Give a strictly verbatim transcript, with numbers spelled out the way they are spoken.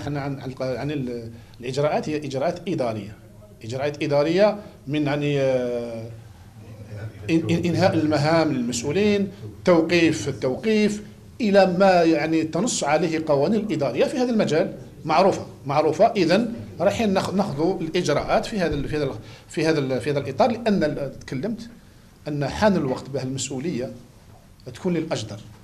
احنا عن عن الاجراءات هي اجراءات اداريه، اجراءات اداريه من يعني انهاء المهام للمسؤولين، توقيف التوقيف الى ما يعني تنص عليه قوانين الاداريه في هذا المجال معروفه معروفه. اذا رايحين ناخذوا الاجراءات في هذا في هذا في هذا في هذا الاطار، لان تكلمت ان حان الوقت بها المسؤوليه تكون للاجدر.